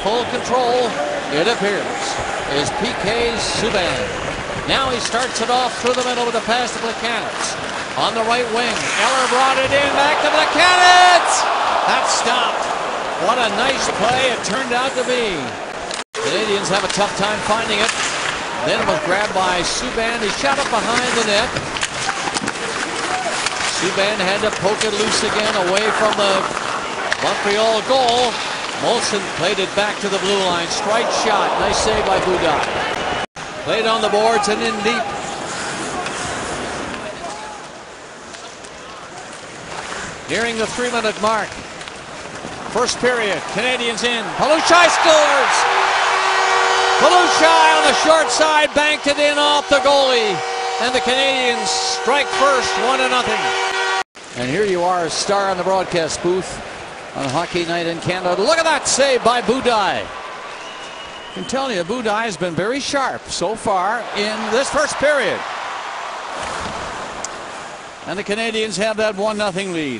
full control, it appears, is PK Subban. Now he starts it off through the middle with a pass to Plekanec. On the right wing, Eller brought it in, back to Plekanec! That's stopped. What a nice play it turned out to be. Canadians have a tough time finding it. Then it was grabbed by Subban. He shot it behind the net. Subban had to poke it loose again away from the Montreal goal. Molson played it back to the blue line. Strike shot. Nice save by Budaj. Played on the boards and in deep. Nearing the 3-minute mark. First period. Canadians in. Palushai scores! Palushai on the short side banked it in off the goalie. And the Canadians strike first, 1-0. And here you are, a star on the broadcast booth on Hockey Night in Canada. Look at that save by Budaj. I can tell you, Budaj has been very sharp so far in this first period. And the Canadians have that 1-0 lead.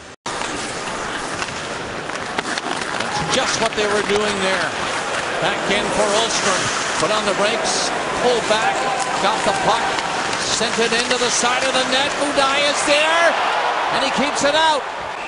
That's just what they were doing there. Back in for Ulstrom. Put on the brakes, pulled back, got the puck, sent it into the side of the net. Budaj is there, and he keeps it out.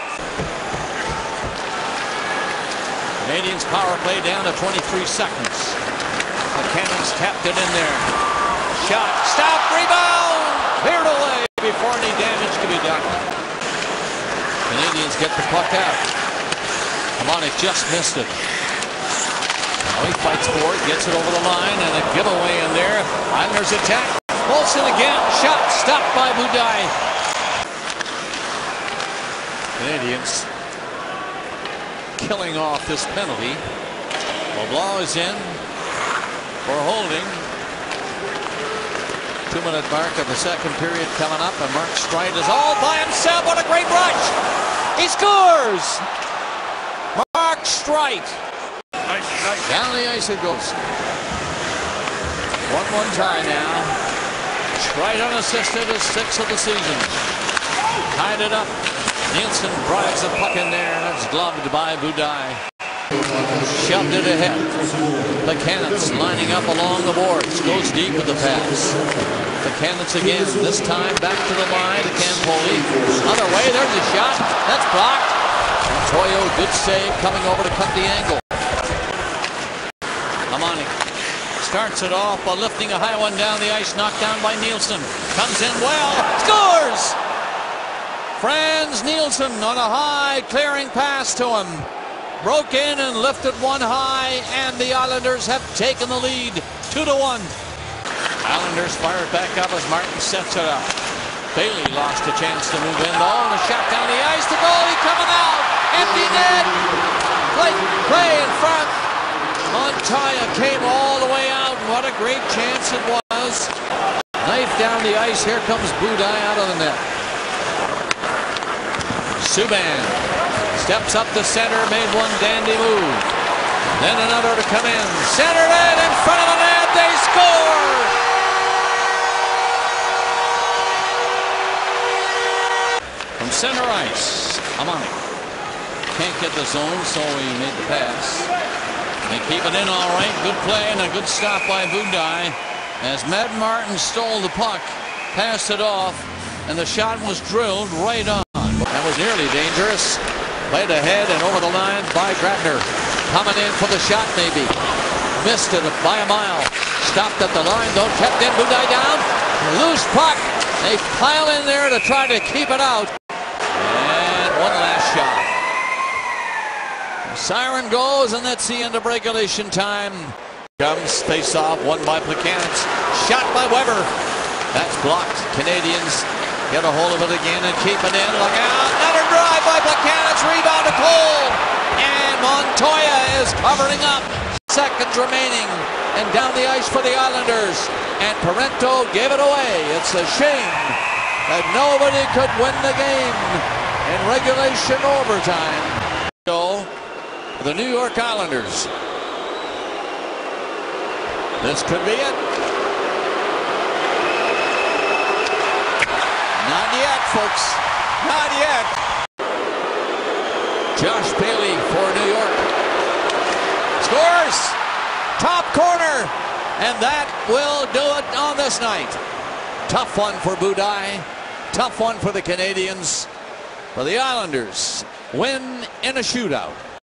Canadians power play down to 23 seconds. The Cannons tapped it in there. Shot, stop, rebound, cleared away before any damage could be done. Canadians get the puck out. Hamonic just missed it. Now he fights for it, gets it over the line, and a giveaway in there. Islanders attack. Molson again, shot stopped by Budaj. Canadians killing off this penalty. LeBlanc is in for holding. 2-minute mark of the second period coming up, and Mark Streit is all by himself. What a great rush! He scores! Mark Streit. Down the ice it goes. 1-1 tie now. Streit unassisted is 6th of the season. Tied it up. Nielsen drives the puck in there, and it's gloved by Budaj. Shoved it ahead. Plekanec lining up along the boards. Goes deep with the pass. Plekanec again. This time back to the line to Campoli. Other way, there's a shot. That's blocked. Toyo, good save, coming over to cut the angle. Hamonic starts it off by lifting a high one down the ice, knocked down by Nielsen. Comes in well, scores! Frans Nielsen on a high clearing pass to him. Broke in and lifted one high, and the Islanders have taken the lead 2-1. Islanders fire it back up as Martin sets it up. Bailey lost a chance to move in though, and a shot down the ice. The goalie coming out. Empty net. Play in front. Montoya came all the way out. What a great chance it was. Knife down the ice. Here comes Budaj out of the net. Subban steps up the center, made one dandy move. Then another to come in. Centered it in front of the net. They score! From center ice, Hamonic can't get the zone, so he made the pass. They keep it in all right. Good play and a good stop by Budaj as Matt Martin stole the puck, passed it off, and the shot was drilled right on. That was nearly dangerous. Played ahead and over the line by Grabner. Coming in for the shot maybe. Missed it by a mile. Stopped at the line though. Kept in. Budaj down. Loose puck. They pile in there to try to keep it out. And one last shot. Siren goes, and that's the end of regulation time. Comes face-off, won by Plekanec. Shot by Weber. That's blocked. Canadians get a hold of it again and keep it in. Look out. Another drive by Plekanec. Rebound to Cole. And Montoya is covering up. Seconds remaining. And down the ice for the Islanders. And Parento gave it away. It's a shame that nobody could win the game in regulation overtime. So, the New York Islanders. This could be it. Not yet, folks. Not yet. Josh Bailey for New York. Scores! Top corner! And that will do it on this night. Tough one for Budaj. Tough one for the Canadians. For the Islanders, win in a shootout.